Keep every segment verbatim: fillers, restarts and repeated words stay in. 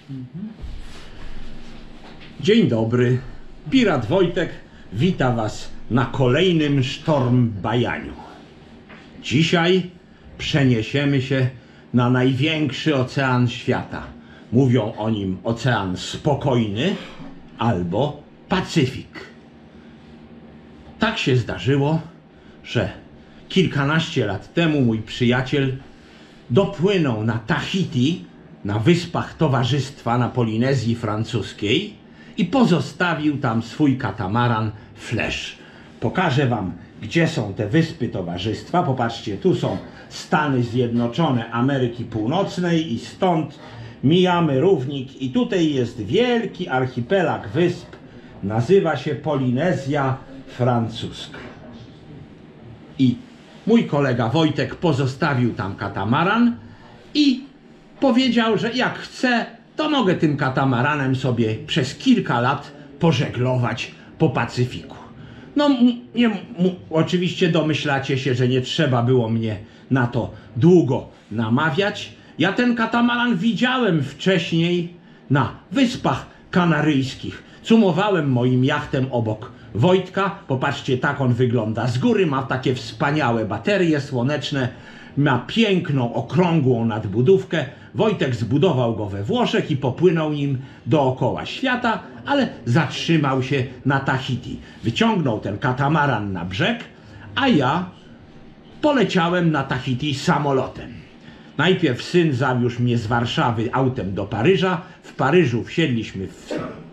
Dzień dobry, pirat Wojtek wita was na kolejnym sztormbajaniu. Dzisiaj przeniesiemy się na największy ocean świata. Mówią o nim Ocean Spokojny albo Pacyfik. Tak się zdarzyło, że kilkanaście lat temu mój przyjaciel dopłynął na Tahiti, na wyspach Towarzystwa na Polinezji Francuskiej i pozostawił tam swój katamaran Flash. Pokażę wam, gdzie są te wyspy Towarzystwa. Popatrzcie, tu są Stany Zjednoczone Ameryki Północnej i stąd mijamy równik i tutaj jest wielki archipelag wysp. Nazywa się Polinezja Francuska. I mój kolega Wojtek pozostawił tam katamaran i powiedział, że jak chcę, to mogę tym katamaranem sobie przez kilka lat pożeglować po Pacyfiku. No, nie, oczywiście domyślacie się, że nie trzeba było mnie na to długo namawiać. Ja ten katamaran widziałem wcześniej na Wyspach Kanaryjskich. Cumowałem moim jachtem obok Wojtka. Popatrzcie, tak on wygląda z góry. Ma takie wspaniałe baterie słoneczne. Ma piękną, okrągłą nadbudówkę. Wojtek zbudował go we Włoszech i popłynął nim dookoła świata, ale zatrzymał się na Tahiti. Wyciągnął ten katamaran na brzeg, a ja poleciałem na Tahiti samolotem. Najpierw syn zawiózł mnie z Warszawy autem do Paryża. W Paryżu wsiedliśmy w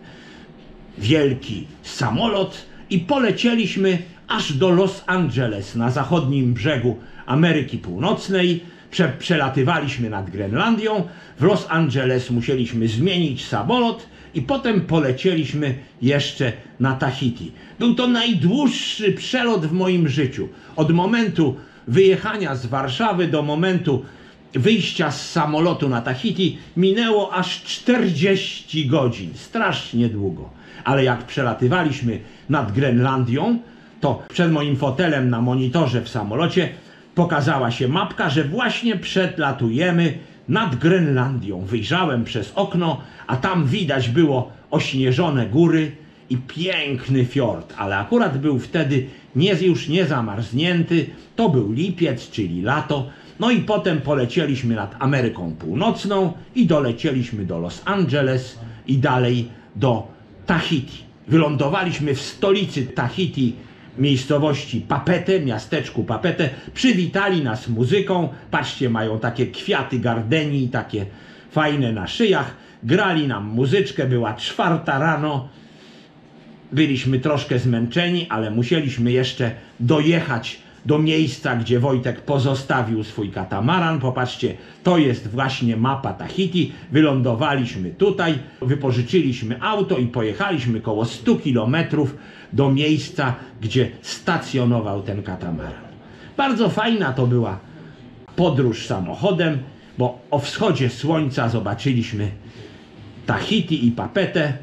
wielki samolot i polecieliśmy aż do Los Angeles na zachodnim brzegu Ameryki Północnej. Prze przelatywaliśmy nad Grenlandią. W Los Angeles musieliśmy zmienić samolot i potem polecieliśmy jeszcze na Tahiti. Był to najdłuższy przelot w moim życiu. Od momentu wyjechania z Warszawy do momentu wyjścia z samolotu na Tahiti minęło aż czterdzieści godzin. Strasznie długo. Ale jak przelatywaliśmy nad Grenlandią, to przed moim fotelem na monitorze w samolocie pokazała się mapka, że właśnie przelatujemy nad Grenlandią. Wyjrzałem przez okno, a tam widać było ośnieżone góry i piękny fiord, ale akurat był wtedy nie, już nie zamarznięty, to był lipiec, czyli lato. No i potem polecieliśmy nad Ameryką Północną i dolecieliśmy do Los Angeles i dalej do Tahiti. Wylądowaliśmy w stolicy Tahiti, miejscowości Papeete, miasteczku Papeete. Przywitali nas muzyką. Patrzcie, mają takie kwiaty gardenii, takie fajne na szyjach. Grali nam muzyczkę, była czwarta rano. Byliśmy troszkę zmęczeni, ale musieliśmy jeszcze dojechać do miejsca, gdzie Wojtek pozostawił swój katamaran. Popatrzcie, to jest właśnie mapa Tahiti. Wylądowaliśmy tutaj, wypożyczyliśmy auto i pojechaliśmy koło stu kilometrów do miejsca, gdzie stacjonował ten katamaran. Bardzo fajna to była podróż samochodem, bo o wschodzie słońca zobaczyliśmy Tahiti i Papeete.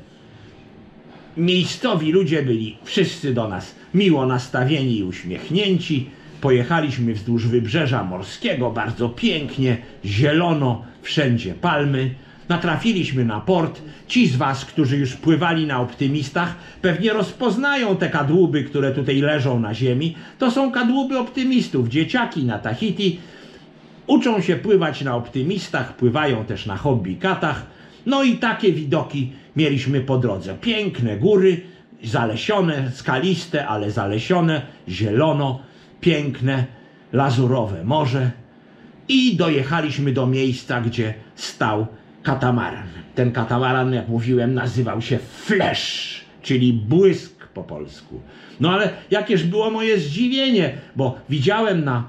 Miejscowi ludzie byli wszyscy do nas miło nastawieni i uśmiechnięci. Pojechaliśmy wzdłuż wybrzeża morskiego, bardzo pięknie, zielono, wszędzie palmy. Natrafiliśmy na port. Ci z was, którzy już pływali na Optymistach, pewnie rozpoznają te kadłuby, które tutaj leżą na ziemi. To są kadłuby optymistów. Dzieciaki na Tahiti uczą się pływać na Optymistach, pływają też na hobbikatach. No i takie widoki mieliśmy po drodze. Piękne góry, zalesione, skaliste, ale zalesione, zielono, piękne, lazurowe morze. I dojechaliśmy do miejsca, gdzie stał katamaran. Ten katamaran, jak mówiłem, nazywał się Flash, czyli błysk po polsku. No ale jakież było moje zdziwienie, bo widziałem na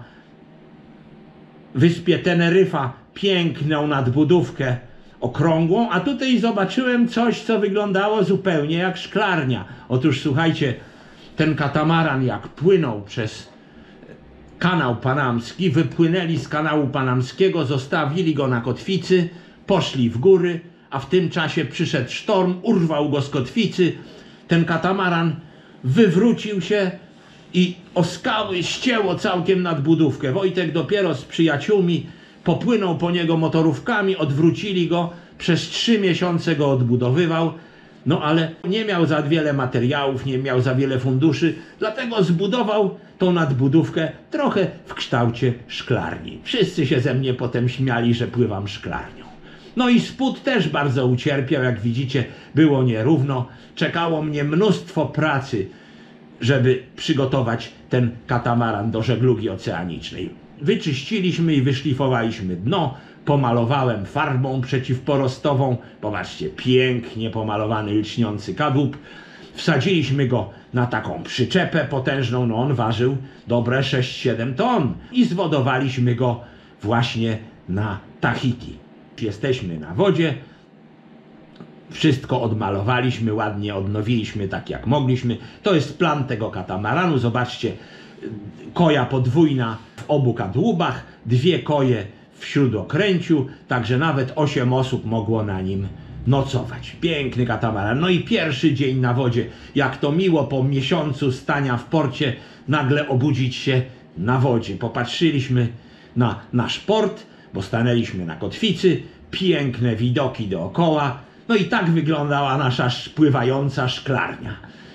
wyspie Teneryfa piękną nadbudówkę okrągłą, a tutaj zobaczyłem coś, co wyglądało zupełnie jak szklarnia. Otóż słuchajcie, ten katamaran jak płynął przez kanał panamski, wypłynęli z kanału panamskiego, zostawili go na kotwicy, poszli w góry, a w tym czasie przyszedł sztorm, urwał go z kotwicy, ten katamaran wywrócił się i o skały ścięło całkiem nadbudówkę. Wojtek dopiero z przyjaciółmi popłynął po niego motorówkami, odwrócili go, przez trzy miesiące go odbudowywał, no ale nie miał za wiele materiałów, nie miał za wiele funduszy, dlatego zbudował tą nadbudówkę trochę w kształcie szklarni. Wszyscy się ze mnie potem śmiali, że pływam szklarnią. No i spód też bardzo ucierpiał, jak widzicie, było nierówno. Czekało mnie mnóstwo pracy, żeby przygotować ten katamaran do żeglugi oceanicznej. Wyczyściliśmy i wyszlifowaliśmy dno, pomalowałem farbą przeciwporostową. Popatrzcie, pięknie pomalowany, lśniący kadłub. Wsadziliśmy go na taką przyczepę potężną, no on ważył dobre sześć siedem ton i zwodowaliśmy go właśnie na Tahiti. Jesteśmy na wodzie, wszystko odmalowaliśmy, ładnie odnowiliśmy tak jak mogliśmy. To jest plan tego katamaranu, zobaczcie, koja podwójna w obu kadłubach, dwie koje w śródokręciu, także nawet osiem osób mogło na nim nocować. Piękny katamaran. No i pierwszy dzień na wodzie, jak to miło po miesiącu stania w porcie nagle obudzić się na wodzie. Popatrzyliśmy na nasz port, bo stanęliśmy na kotwicy, piękne widoki dookoła, no i tak wyglądała nasza pływająca szklarnia.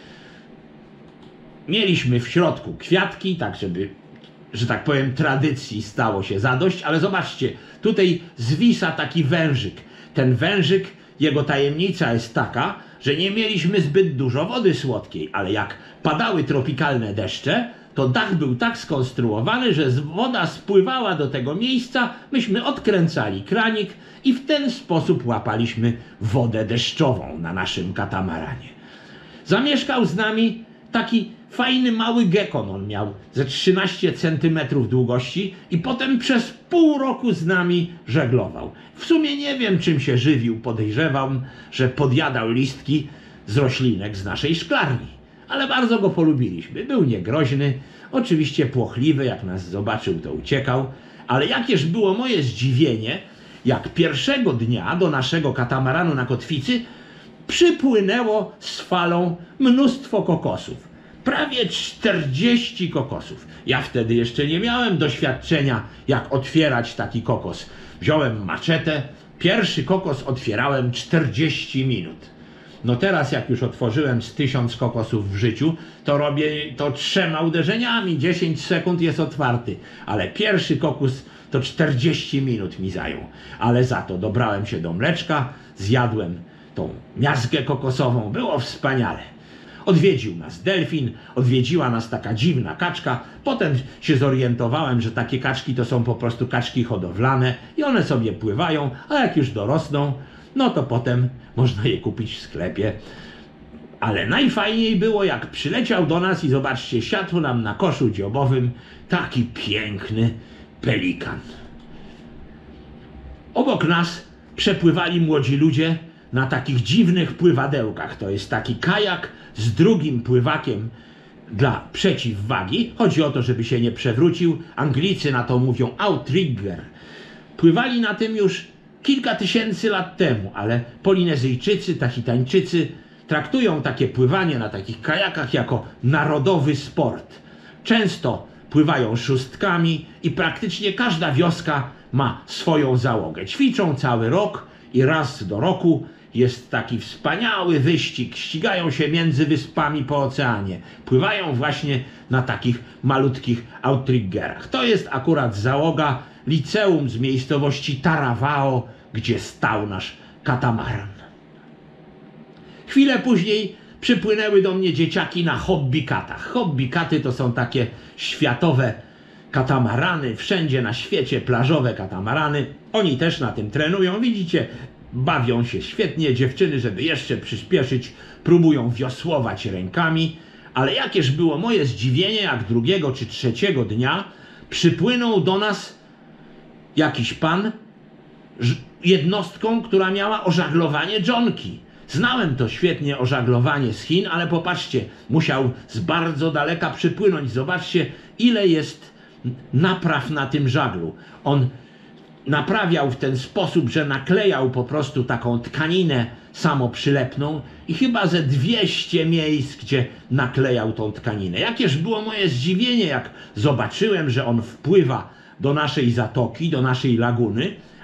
Mieliśmy w środku kwiatki, tak żeby, że tak powiem, tradycji stało się zadość, ale zobaczcie, tutaj zwisa taki wężyk. Ten wężyk, jego tajemnica jest taka, że nie mieliśmy zbyt dużo wody słodkiej, ale jak padały tropikalne deszcze, to dach był tak skonstruowany, że woda spływała do tego miejsca, myśmy odkręcali kranik i w ten sposób łapaliśmy wodę deszczową na naszym katamaranie. Zamieszkał z nami taki fajny mały gekon, on miał ze trzynaście centymetrów długości i potem przez pół roku z nami żeglował. W sumie nie wiem, czym się żywił, podejrzewam, że podjadał listki z roślinek z naszej szklarni. Ale bardzo go polubiliśmy. Był niegroźny, oczywiście płochliwy, jak nas zobaczył, to uciekał. Ale jakież było moje zdziwienie, jak pierwszego dnia do naszego katamaranu na kotwicy przypłynęło z falą mnóstwo kokosów. Prawie czterdzieści kokosów. Ja wtedy jeszcze nie miałem doświadczenia, jak otwierać taki kokos. Wziąłem maczetę, pierwszy kokos otwierałem czterdzieści minut. No teraz jak już otworzyłem z tysiąc kokosów w życiu, to robię to trzema uderzeniami, dziesięć sekund jest otwarty. Ale pierwszy kokos to czterdzieści minut mi zajął. Ale za to dobrałem się do mleczka, zjadłem tą miazgę kokosową, było wspaniale. Odwiedził nas delfin, odwiedziła nas taka dziwna kaczka, potem się zorientowałem, że takie kaczki to są po prostu kaczki hodowlane i one sobie pływają, a jak już dorosną, no to potem można je kupić w sklepie. Ale najfajniej było, jak przyleciał do nas i zobaczcie, siadł nam na koszu dziobowym taki piękny pelikan. Obok nas przepływali młodzi ludzie na takich dziwnych pływadełkach. To jest taki kajak z drugim pływakiem dla przeciwwagi. Chodzi o to, żeby się nie przewrócił. Anglicy na to mówią outrigger. Pływali na tym już kilka tysięcy lat temu, ale Polinezyjczycy, Tahitańczycy traktują takie pływanie na takich kajakach jako narodowy sport. Często pływają szóstkami i praktycznie każda wioska ma swoją załogę. Ćwiczą cały rok i raz do roku jest taki wspaniały wyścig. Ścigają się między wyspami po oceanie. Pływają właśnie na takich malutkich outriggerach. To jest akurat załoga liceum z miejscowości Taravao, gdzie stał nasz katamaran. Chwilę później przypłynęły do mnie dzieciaki na hobbikatach. Hobbikaty to są takie światowe katamarany, wszędzie na świecie plażowe katamarany. Oni też na tym trenują, widzicie, bawią się świetnie. Dziewczyny, żeby jeszcze przyspieszyć, próbują wiosłować rękami. Ale jakież było moje zdziwienie, jak drugiego czy trzeciego dnia przypłynął do nas jakiś pan jednostką, która miała ożaglowanie dżonki. Znałem to świetnie ożaglowanie z Chin, ale popatrzcie, musiał z bardzo daleka przypłynąć. Zobaczcie, ile jest napraw na tym żaglu. On naprawiał w ten sposób, że naklejał po prostu taką tkaninę samoprzylepną i chyba ze dwieście miejsc, gdzie naklejał tą tkaninę. Jakież było moje zdziwienie, jak zobaczyłem, że on wpływa do naszej zatoki, do naszej laguny,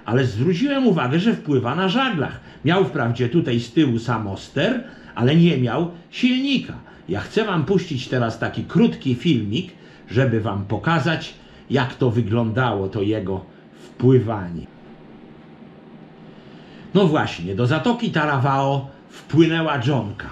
ale zwróciłem uwagę, że wpływa na żaglach. Miał wprawdzie tutaj z tyłu samoster, ale nie miał silnika. Ja chcę wam puścić teraz taki krótki filmik, żeby wam pokazać, jak to wyglądało, to jego wpływanie. No właśnie, do Zatoki Taravao wpłynęła dżonka.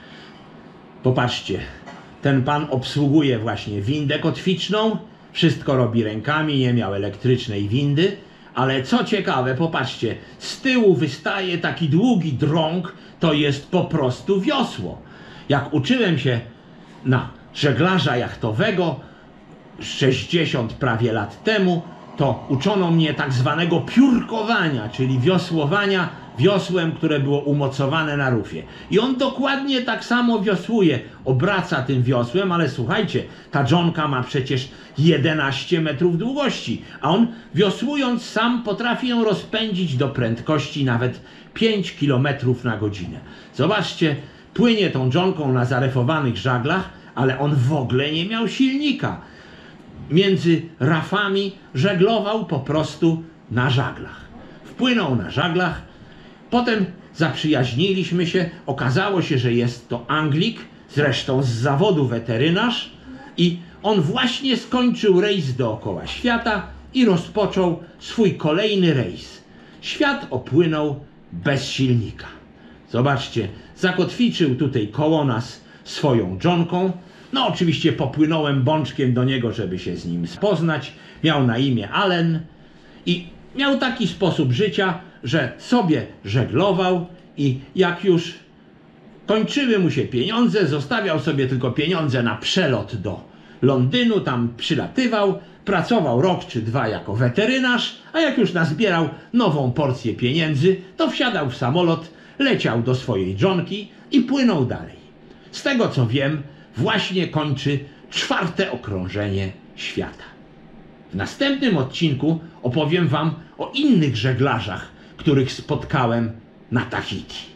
Popatrzcie, ten pan obsługuje właśnie windę kotwiczną, wszystko robi rękami, nie miał elektrycznej windy, ale co ciekawe, popatrzcie, z tyłu wystaje taki długi drąg, to jest po prostu wiosło. Jak uczyłem się na żeglarza jachtowego sześćdziesiąt prawie lat temu, to uczono mnie tak zwanego piórkowania, czyli wiosłowania wiosłem, które było umocowane na rufie. I on dokładnie tak samo wiosłuje, obraca tym wiosłem, ale słuchajcie, ta dżonka ma przecież jedenaście metrów długości, a on wiosłując sam potrafi ją rozpędzić do prędkości nawet pięć kilometrów na godzinę. Zobaczcie, płynie tą dżonką na zarefowanych żaglach, ale on w ogóle nie miał silnika. Między rafami żeglował po prostu na żaglach. Wpłynął na żaglach, potem zaprzyjaźniliśmy się, okazało się, że jest to Anglik, zresztą z zawodu weterynarz, i on właśnie skończył rejs dookoła świata i rozpoczął swój kolejny rejs. Świat opłynął bez silnika. Zobaczcie, zakotwiczył tutaj koło nas swoją dżonką. No oczywiście popłynąłem bączkiem do niego, żeby się z nim poznać. Miał na imię Allen i miał taki sposób życia, że sobie żeglował i jak już kończyły mu się pieniądze, zostawiał sobie tylko pieniądze na przelot do Londynu, tam przylatywał, pracował rok czy dwa jako weterynarz, a jak już nazbierał nową porcję pieniędzy, to wsiadał w samolot, leciał do swojej dżonki i płynął dalej. Z tego co wiem, właśnie kończy czwarte okrążenie świata. W następnym odcinku opowiem wam o innych żeglarzach, których spotkałem na Tahiti.